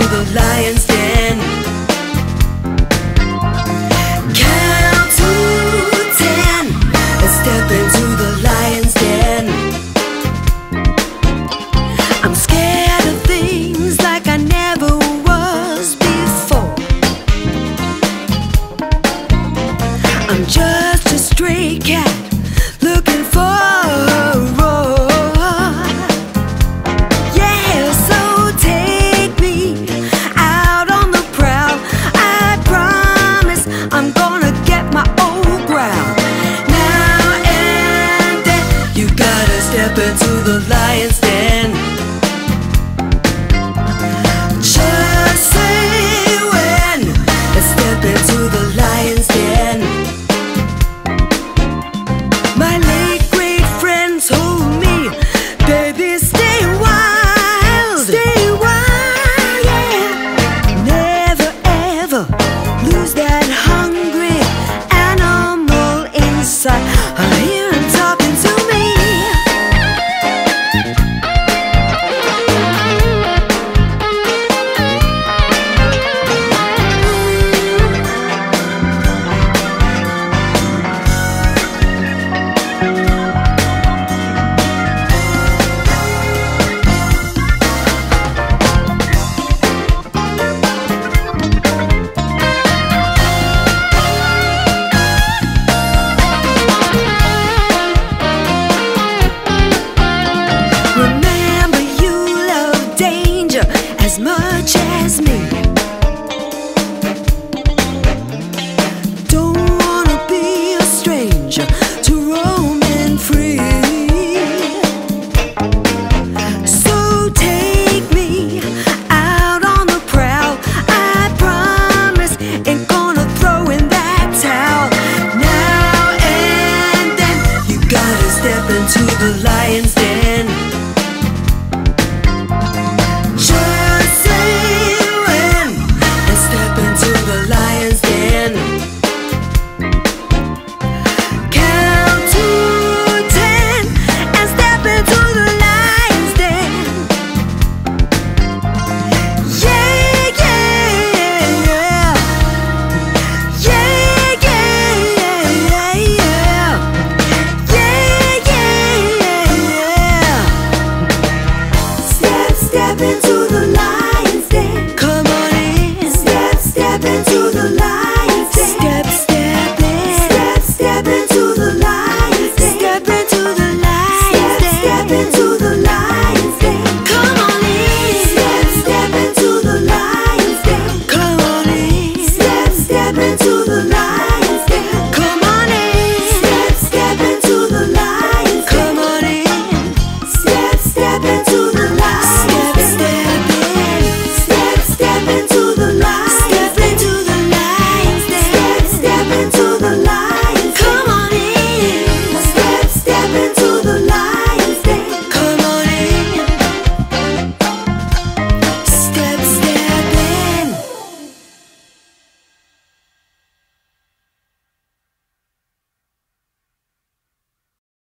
the lion's den. Count to 10 and step into the lion's den. I'm scared of things like I never was before. I'm just a stray cat looking for a roar. Yeah, so take me out on the prowl. I promise I'm gonna get my old growl. Now and then you gotta step into the lion's den. Just say when and step into the lion's den. My late great friends told me, baby, stay wild, yeah. Never ever lose that hungry animal inside. I hear him talking to me. Remember, you love danger as much as me.